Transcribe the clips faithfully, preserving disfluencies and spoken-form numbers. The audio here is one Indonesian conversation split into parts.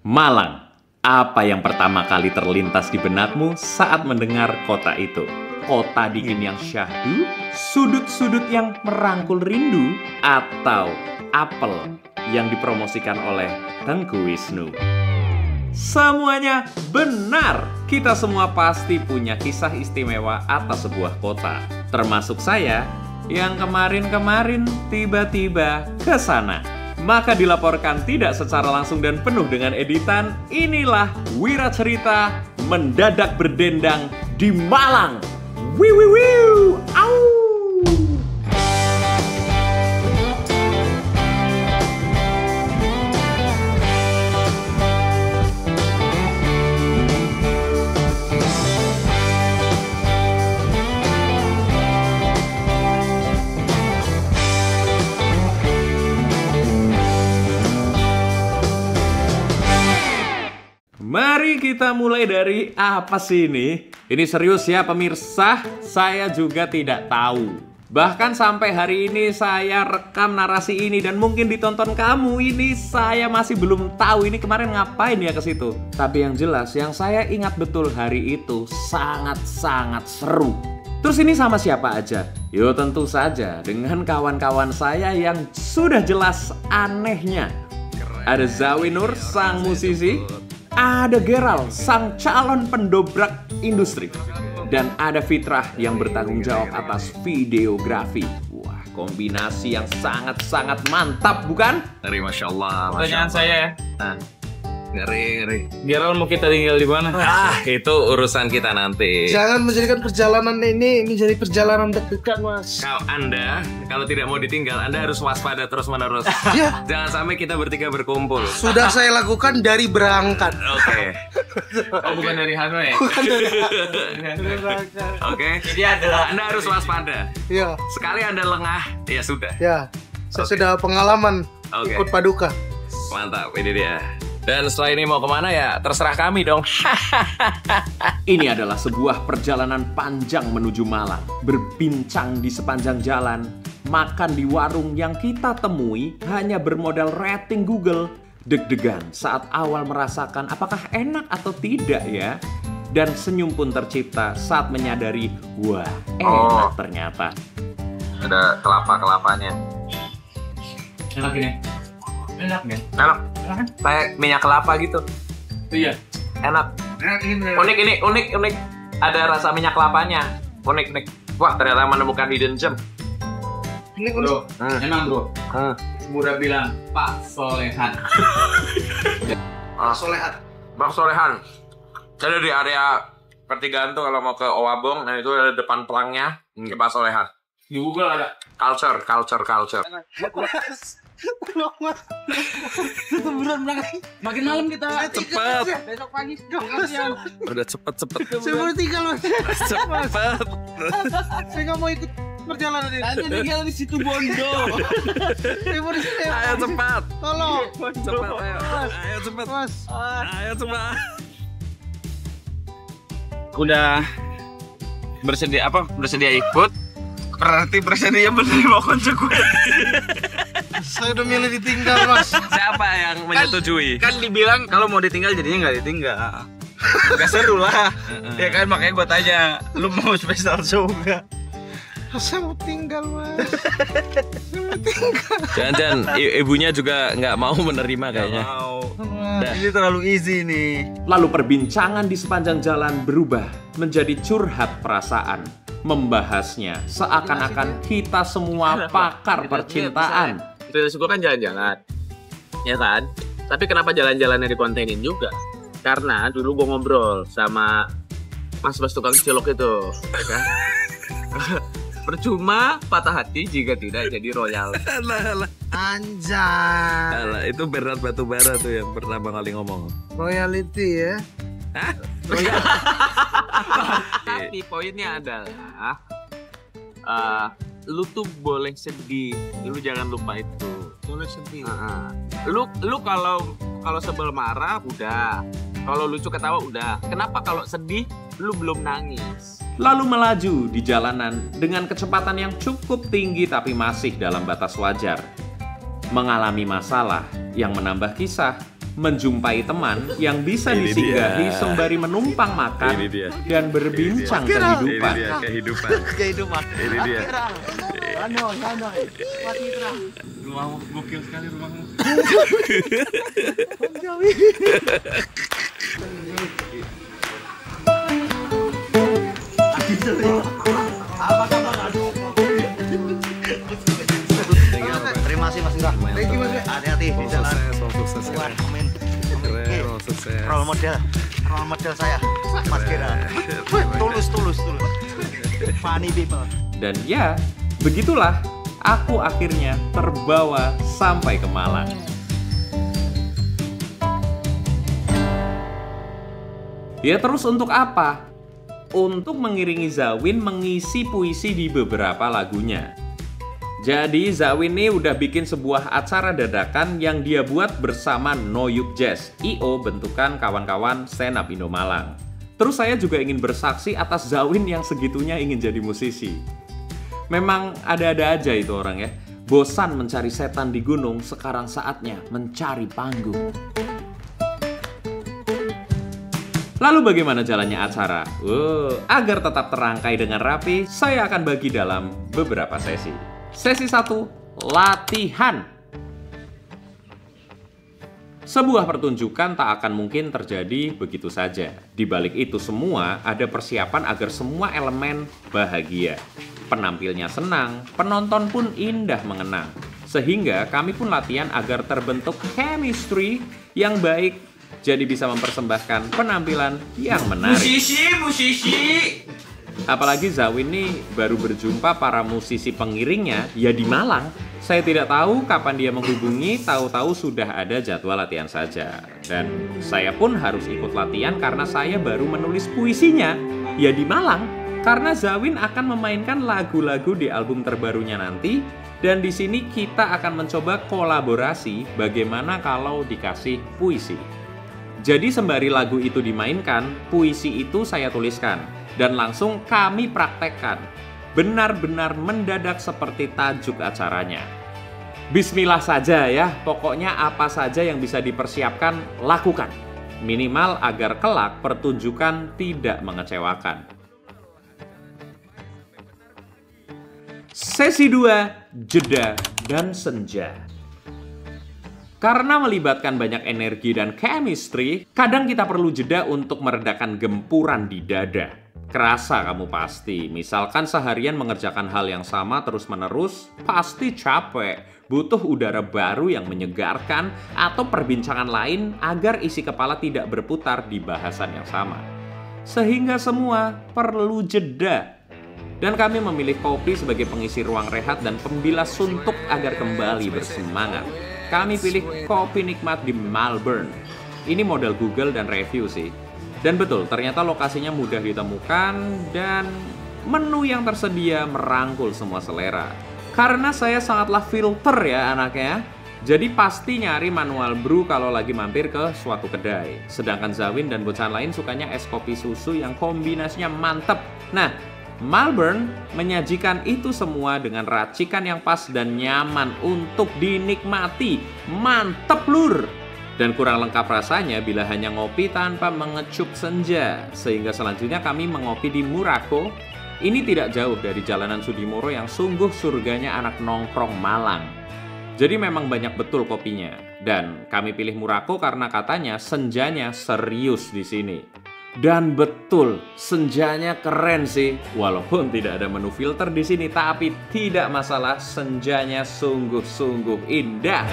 Malang, apa yang pertama kali terlintas di benakmu saat mendengar kota itu? Kota dingin yang syahdu, sudut-sudut yang merangkul rindu, atau apel yang dipromosikan oleh Tengku Wisnu? Semuanya benar. Kita semua pasti punya kisah istimewa atas sebuah kota. Termasuk saya yang kemarin-kemarin tiba-tiba ke sana. Maka dilaporkan tidak secara langsung dan penuh dengan editan. Inilah Wira Cerita mendadak berdendang di Malang. Wiu wiu wiu. Au. Mari kita mulai dari apa sih ini? Ini serius ya pemirsa, saya juga tidak tahu. Bahkan sampai hari ini saya rekam narasi ini dan mungkin ditonton kamu ini saya masih belum tahu ini kemarin ngapain ya ke situ. Tapi yang jelas yang saya ingat betul hari itu sangat-sangat seru. Terus ini sama siapa aja? Yo tentu saja dengan kawan-kawan saya yang sudah jelas anehnya. Ada Zawi Nur, sang musisi. Ada Gerald, sang calon pendobrak industri. Dan ada Fitrah yang bertanggung jawab atas videografi. Wah, kombinasi yang sangat-sangat mantap, bukan? Ngeri, Masya Allah. Pertanyaan saya ya. Nah, ngeri, ngeri. Gerald mau kita tinggal di mana? Ah, itu urusan kita nanti. Jangan menjadikan perjalanan ini menjadi perjalanan deg-degan, Mas. Kalau Anda, kalau tidak mau ditinggal, Anda harus waspada terus-menerus. Ya. Jangan sampai kita bertiga berkumpul. Sudah saya lakukan dari berangkat. Oke. Oh, bukan dari Hanoi. Bukan dari Oke. Jadi adalah Anda harus waspada. Ya, Sekali Anda lengah, ya sudah. ya. Saya Oke. sudah pengalaman Oke. ikut paduka. Mantap, ini dia. Dan setelah ini mau kemana ya? Terserah kami dong. Ini adalah sebuah perjalanan panjang menuju Malang. Berbincang di sepanjang jalan, makan di warung yang kita temui hanya bermodal rating Google. Deg-degan saat awal merasakan apakah enak atau tidak ya. Dan senyum pun tercipta saat menyadari, wah enak Oh. ternyata. Ada kelapa-kelapanya. enak ini. Enak ya? Enak. Kayak minyak kelapa gitu. Iya. Enak. Enak ini. Unik ini, unik, unik. Ada rasa minyak kelapanya. Unik, unik. Wah, ternyata menemukan hidden gem. Ini Bro, Hmm. emang bro. Hmm. Udah bilang Pak Solehan. Ah, solehat. Bang Solehan. Ada di area pertigaan tuh kalau mau ke Owabong, nah itu ada depan pelangnya. Ke Pak Solehan. Di Google ada. Culture, culture, culture. Tolong, Mas. Itu beneran berangkat. Makin malam kita. Cepet. Besok pagi. Mas. Udah cepet, cepet. Saya mau tinggal, Mas. Cepet. Saya nggak mau ikut perjalanan ini. Ada tinggal di situ Bondo. Saya mau di sini. Ayo cepat. Tolong. Cepat, ayo. Ayo cepat. Mas. Ayo cepat. Udah bersedia apa? Bersedia ikut? Berarti bersedia menerima konsekuensi. Saya udah milih ditinggal, Mas. Siapa yang menyetujui? Kan dibilang kalau mau ditinggal jadinya nggak ditinggal. Gak seru lah. Ya kan makanya gua tanya, lu mau special show nggak? Saya mau tinggal, Mas. Saya mau tinggal. Jangan-jangan ibunya juga nggak mau menerima kayaknya. Mau. Dah. Ini terlalu easy nih. Lalu perbincangan di sepanjang jalan berubah menjadi curhat perasaan. Membahasnya seakan-akan kita semua pakar percintaan. Terus gue kan jalan-jalan, ya kan? Tapi kenapa jalan-jalannya dikontenin juga? Karena dulu gue ngobrol sama mas-mas tukang cilok itu, ya kan? Percuma patah hati jika tidak jadi royal. Alah, alah. Anjay. Alah, itu berat batu bara tuh yang pertama kali ngomong. Royalty ya. Hah? Tapi poinnya adalah, uh, lu tuh boleh sedih, lu jangan lupa itu. Boleh sedih. Uh-uh. Lu lu kalau kalau sebel marah udah, kalau lucu ketawa udah. Kenapa kalau sedih lu belum nangis? Lalu melaju di jalanan dengan kecepatan yang cukup tinggi tapi masih dalam batas wajar. Mengalami masalah yang menambah kisah menjumpai teman yang bisa Ini disinggahi dia. sembari menumpang makan Ini dia. dan berbincang Ini kehidupan. dia kehidupan. Kehidupan. Ini dia. Rumahmu gokil sekali rumahmu. Terima kasih Mas Indra. Thank you Mas. Hati-hati di jalan. Sukses, Wah, amin. Keren, sukses. Role model, role model saya, Mas Kira. Tulus, tulus, tulus. Funny people. Dan ya, begitulah aku akhirnya terbawa sampai ke Malang. Ya terus untuk apa? Untuk mengiringi Zawin mengisi puisi di beberapa lagunya. Jadi Zawin ini udah bikin sebuah acara dadakan yang dia buat bersama Noyuk Jazz, I O bentukan kawan-kawan stand up Indo Malang. Terus saya juga ingin bersaksi atas Zawin yang segitunya ingin jadi musisi. Memang ada-ada aja itu orang ya. Bosan mencari setan di gunung, sekarang saatnya mencari panggung. Lalu bagaimana jalannya acara? Uh, agar tetap terangkai dengan rapi, saya akan bagi dalam beberapa sesi. Sesi satu, latihan. Sebuah pertunjukan tak akan mungkin terjadi begitu saja. Di balik itu semua, ada persiapan agar semua elemen bahagia. Penampilnya senang, penonton pun indah mengenang. Sehingga kami pun latihan agar terbentuk chemistry yang baik, jadi bisa mempersembahkan penampilan yang menarik. Musisi, musisi. Apalagi Zawin ini baru berjumpa para musisi pengiringnya ya di Malang. Saya tidak tahu kapan dia menghubungi, tahu-tahu sudah ada jadwal latihan saja. Dan saya pun harus ikut latihan karena saya baru menulis puisinya ya di Malang. Karena Zawin akan memainkan lagu-lagu di album terbarunya nanti. Dan di sini kita akan mencoba kolaborasi bagaimana kalau dikasih puisi. Jadi sembari lagu itu dimainkan, puisi itu saya tuliskan. Dan langsung kami praktekkan. Benar-benar mendadak seperti tajuk acaranya. Bismillah saja ya, pokoknya apa saja yang bisa dipersiapkan, lakukan. Minimal agar kelak pertunjukan tidak mengecewakan. Sesi dua, jeda dan senja. Karena melibatkan banyak energi dan chemistry, kadang kita perlu jeda untuk meredakan gempuran di dada. Kerasa kamu pasti, misalkan seharian mengerjakan hal yang sama terus-menerus, pasti capek, butuh udara baru yang menyegarkan, atau perbincangan lain agar isi kepala tidak berputar di bahasan yang sama. Sehingga semua perlu jeda. Dan kami memilih kopi sebagai pengisi ruang rehat dan pembilas suntuk agar kembali bersemangat. Kami pilih kopi nikmat di Melbourne. Ini model Google dan review sih. Dan betul, ternyata lokasinya mudah ditemukan dan menu yang tersedia merangkul semua selera. Karena saya sangatlah filter ya anaknya, jadi pasti nyari manual brew kalau lagi mampir ke suatu kedai. Sedangkan Zawin dan bocahan lain sukanya es kopi susu yang kombinasinya mantep. Nah, Melbourne menyajikan itu semua dengan racikan yang pas dan nyaman untuk dinikmati. Mantep lur! Dan kurang lengkap rasanya bila hanya ngopi tanpa mengecup senja. Sehingga selanjutnya kami mengopi di Murako. Ini tidak jauh dari jalanan Sudimoro yang sungguh surganya anak nongkrong Malang. Jadi memang banyak betul kopinya. Dan kami pilih Murako karena katanya senjanya serius di sini. Dan betul, senjanya keren sih. Walaupun tidak ada menu filter di sini, tapi tidak masalah, senjanya sungguh-sungguh indah.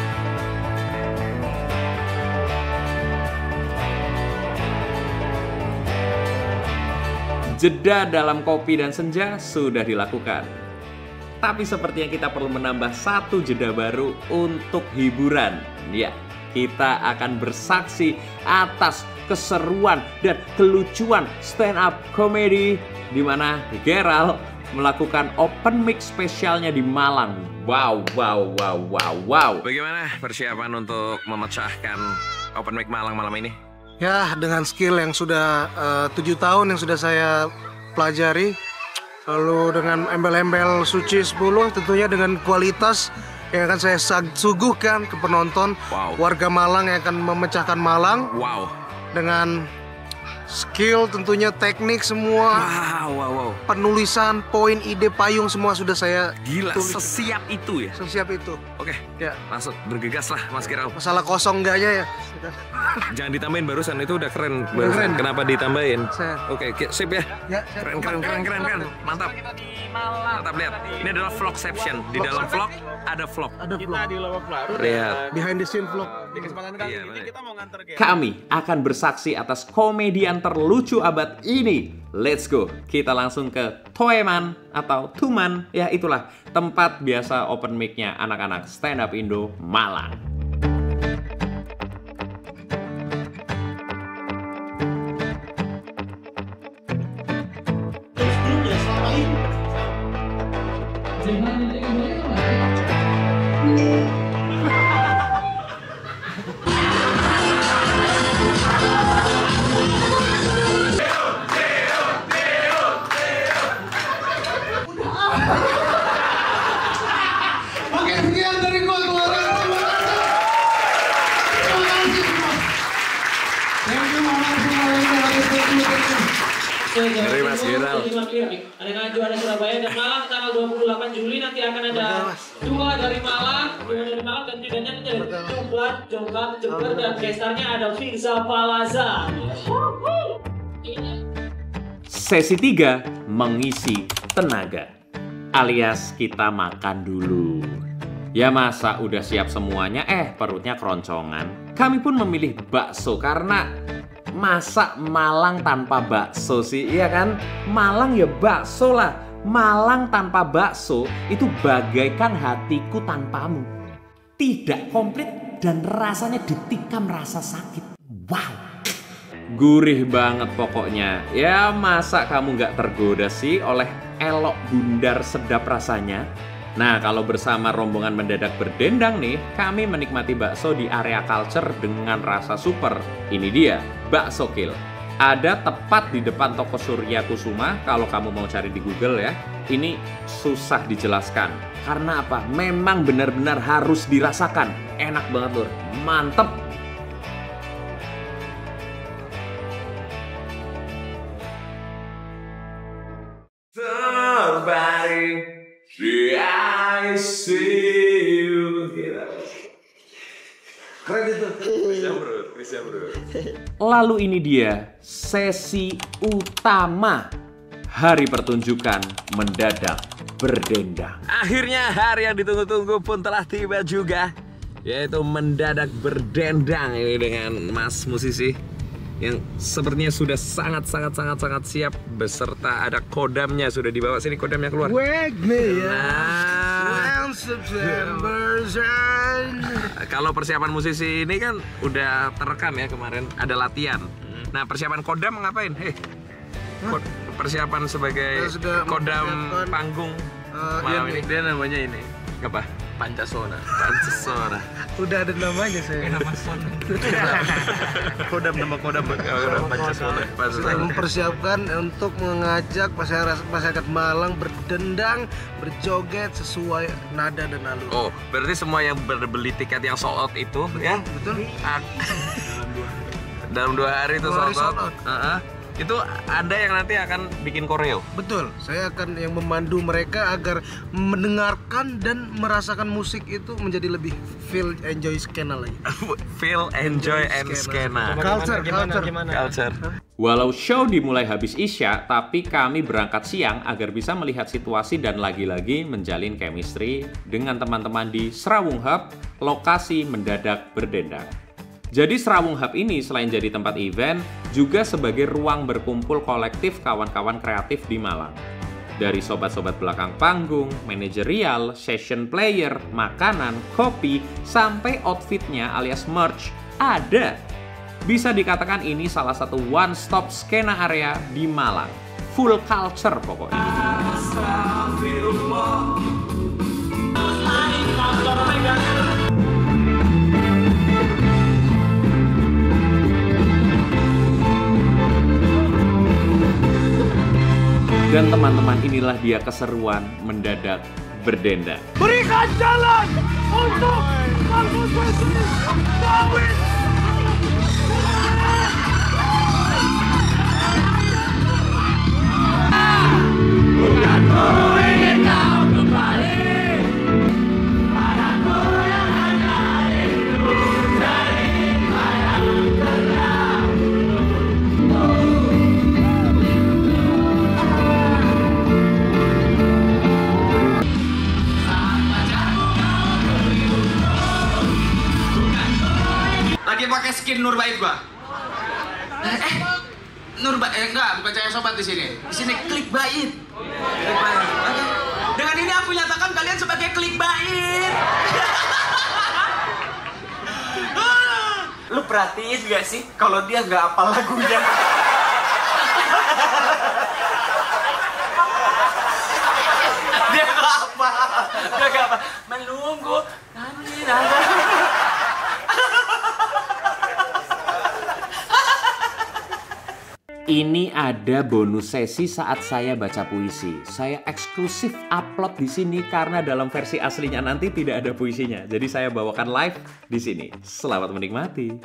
Jeda dalam kopi dan senja sudah dilakukan. Tapi sepertinya kita perlu menambah satu jeda baru untuk hiburan. Ya, kita akan bersaksi atas keseruan dan kelucuan stand up comedy di mana Geral melakukan open mic spesialnya di Malang. Wow, wow, wow, wow, wow. Bagaimana persiapan untuk memecahkan open mic Malang malam ini? Ya, dengan skill yang sudah uh, tujuh tahun yang sudah saya pelajari, lalu dengan embel-embel suci sepuluh, tentunya dengan kualitas yang akan saya suguhkan ke penonton. Wow. Warga Malang yang akan memecahkan Malang. Wow. Dengan skill tentunya, teknik semua. Wow, wow, wow. Penulisan, poin, ide, payung semua sudah saya Gila, tulis. sesiap itu ya. Sesiap itu. Oke, Ya, langsung bergegas lah Mas Kirau. masalah kosong enggaknya ya. Jangan ditambahin barusan, itu udah keren. Udah Barusan. keren. Kenapa ditambahin? Saya- Oke, oke, sip ya. Ya, Keren, keren, keren, keren, keren. Mantap. Mantap, lihat. Ini adalah vlogception. Di dalam vlog ada vlog. Ada vlog. Di Lawak Baru. Lihat. Behind the scene vlog. Di kesempatan kali Iya, ini baik. kita mau nganter ke Kami akan bersaksi atas komedian terlucu abad ini. Let's go. Kita langsung ke Toeman atau Tuman. Ya itulah tempat biasa open mic-nya anak-anak stand up Indo Malang. Oke, sekian dari gua keluarga. Terima kasih. Terima kasih semua. Thank you, Mama. Dari Mas Giral. Ada Nganjuk, ada Surabaya dan Malang tanggal dua puluh delapan Juli nanti akan ada dua dari Malang, dua dari Malang dan juga nanti ada Jombang, Jombang, Jember dan gestarnya ada Firza Palaza. Sesi tiga mengisi tenaga, alias kita makan dulu. Ya masa udah siap semuanya, eh perutnya keroncongan. Kami pun memilih bakso karena masa Malang tanpa bakso sih, iya kan? Malang ya bakso lah. Malang tanpa bakso itu bagaikan hatiku tanpamu. Tidak komplit dan rasanya ditikam rasa sakit. Wow. Gurih banget pokoknya. Ya masa kamu nggak tergoda sih oleh elok bundar sedap rasanya? Nah kalau bersama rombongan mendadak berdendang nih, kami menikmati bakso di area culture dengan rasa super. Ini dia, bakso kill. Ada tepat di depan toko Surya Kusuma. Kalau kamu mau cari di Google ya. Ini susah dijelaskan. Karena apa? Memang benar-benar harus dirasakan. Enak banget lur, mantep. Somebody, I see you. Keren itu. Lalu ini dia sesi utama hari pertunjukan mendadak berdendang. Akhirnya hari yang ditunggu-tunggu pun telah tiba juga, yaitu mendadak berdendang ini dengan Mas musisi yang sepertinya sudah sangat-sangat-sangat-sangat siap, beserta ada kodamnya sudah dibawa. Sini kodamnya keluar. Wake me up Nah, when September's end. kalau persiapan musisi ini kan udah terekam ya kemarin, ada latihan. Nah, persiapan kodam ngapain? Hei, kod- persiapan sebagai Kita sudah kodam mempersiapkan, panggung Uh, malam ini ini. dia namanya ini Apa? Pancasona. Pancasona. udah ada namanya saya. Kodam nama kodam Pancasona. Kita mempersiapkan untuk mengajak masyarakat masyarakat Malang berdendang, berjoget sesuai nada dan alur. Oh, berarti semua yang berbeli tiket yang sold out itu ya? Betul? ak- Dalam dua hari itu Dua hari sold out. sold out. Heeh. Itu ada yang nanti akan bikin koreo. Betul, saya akan yang memandu mereka agar mendengarkan dan merasakan musik itu menjadi lebih feel, enjoy skena lagi. Feel, enjoy, and skena. Culture, culture. Culture. Walau show dimulai habis Isya, tapi kami berangkat siang agar bisa melihat situasi dan lagi-lagi menjalin chemistry dengan teman-teman di Serawung Hub, lokasi mendadak berdendang. Jadi Serawung Hub ini selain jadi tempat event, juga sebagai ruang berkumpul kolektif kawan-kawan kreatif di Malang. Dari sobat-sobat belakang panggung, manajerial, session player, makanan, kopi, sampai outfitnya alias merch, ada. Bisa dikatakan ini salah satu one-stop skena area di Malang. Full culture pokoknya. Dan teman-teman inilah dia keseruan mendadak berdendang. Berikan jalan untuk Marcus Wesley Dawid. Bukan ku ingin kau kembali, padaku yang hanya rindu dari bayang gelap. Lagi pakai skin Nurbait gua. Eh, Nurbait eh, enggak, bukan Cahaya Sobat di sini. Di sini klik bait. Klik bait. Oke. Dengan ini aku nyatakan kalian sebagai klik bait. Lu perhatiin gak sih kalau dia nggak hafal lagunya? Dia nggak apa, dia nggak apa. Menunggu nanti nanti. Ini ada bonus sesi saat saya baca puisi. Saya eksklusif upload di sini karena dalam versi aslinya nanti tidak ada puisinya. Jadi saya bawakan live di sini. Selamat menikmati.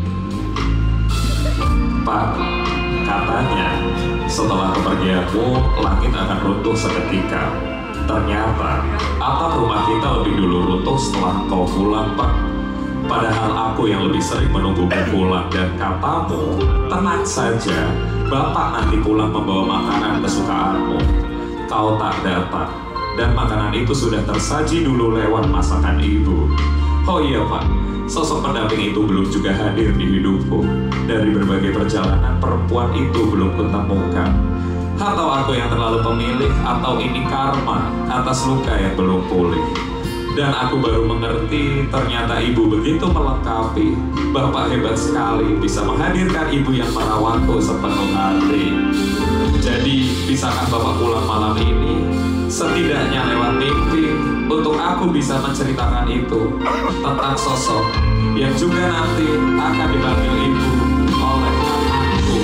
Pak, katanya setelah kepergianmu langit akan runtuh seketika. Ternyata atap rumah kita lebih dulu runtuh setelah kau pulang, Pak. Padahal aku yang lebih sering menunggumu pulang dan katamu, tenang saja, Bapak nanti pulang membawa makanan kesukaanmu. Kau tak datang, dan makanan itu sudah tersaji dulu lewat masakan ibu. Oh iya Pak, sosok pendamping itu belum juga hadir di hidupku. Dari berbagai perjalanan perempuan itu belum kutemukan. Atau aku yang terlalu pemilih, atau ini karma atas luka yang belum pulih. Dan aku baru mengerti ternyata ibu begitu melengkapi. Bapak hebat sekali bisa menghadirkan ibu yang merawatku sepenuh hati. Jadi bisakah Bapak pulang malam ini? Setidaknya lewat mimpi untuk aku bisa menceritakan itu tentang sosok yang juga nanti akan dipanggil ibu oleh anakku.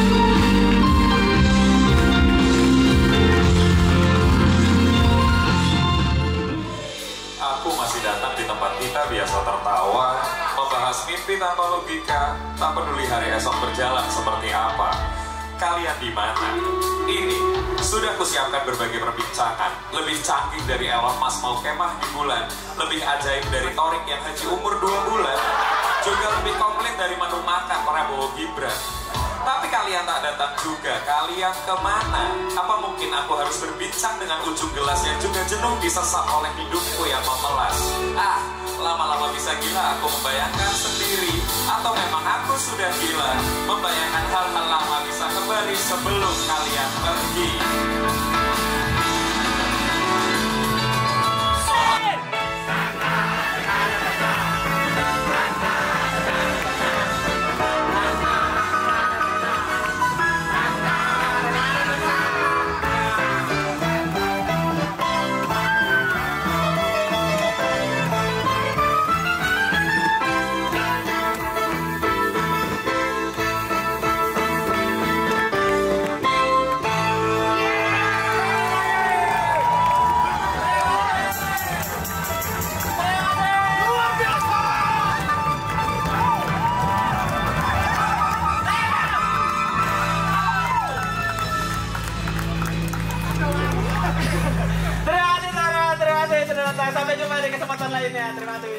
Aku masih datang di tempat kita biasa tertawa, membahas mimpi tanpa logika, tak peduli hari esok berjalan seperti apa. Kalian di mana? Ini sudah kusiapkan berbagai perbincangan, lebih canggih dari Elon Musk mau kemah di bulan, lebih ajaib dari Torik yang haji umur dua bulan, juga lebih komplit dari menu makan Prabowo Gibran. Tapi kalian tak datang juga, kalian kemana? Apa mungkin aku harus berbincang dengan ujung gelas yang juga jenuh disesat oleh hidupku yang memelas? Ah, lama-lama bisa gila aku membayangkan sendiri. Atau memang aku sudah gila, membayangkan hal-hal lama bisa kembali sebelum kalian pergi. Sampai jumpa di kesempatan lainnya. Terima kasih.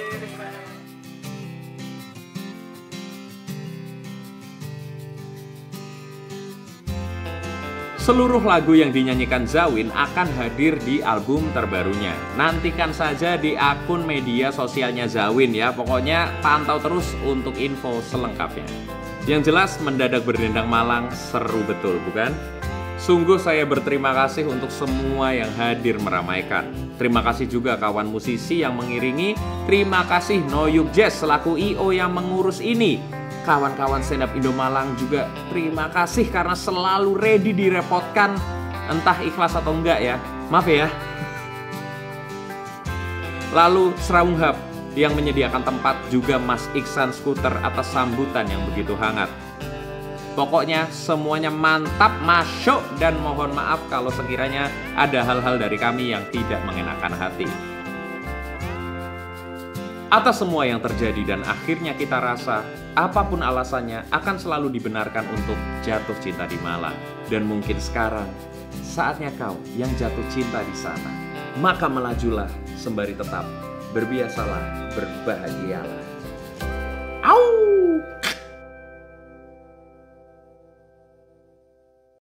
Seluruh lagu yang dinyanyikan Zawin akan hadir di album terbarunya. Nantikan saja di akun media sosialnya Zawin ya. Pokoknya pantau terus untuk info selengkapnya. Yang jelas Mendadak Berdendang Malang seru betul, bukan? Sungguh saya berterima kasih untuk semua yang hadir meramaikan. Terima kasih juga kawan musisi yang mengiringi. Terima kasih Noyuk Jazz selaku I O yang mengurus ini. Kawan-kawan stand up Indo Malang juga terima kasih karena selalu ready direpotkan. Entah ikhlas atau enggak ya. Maaf ya. Lalu Serawung Hub yang menyediakan tempat, juga Mas Iksan Skuter atas sambutan yang begitu hangat. Pokoknya semuanya mantap, masuk, dan mohon maaf kalau sekiranya ada hal-hal dari kami yang tidak mengenakan hati. atas semua yang terjadi dan akhirnya kita rasa apapun alasannya akan selalu dibenarkan untuk jatuh cinta di Malang. Dan mungkin sekarang saatnya kau yang jatuh cinta di sana. Maka melajulah sembari tetap berbiasalah, berbahagialah.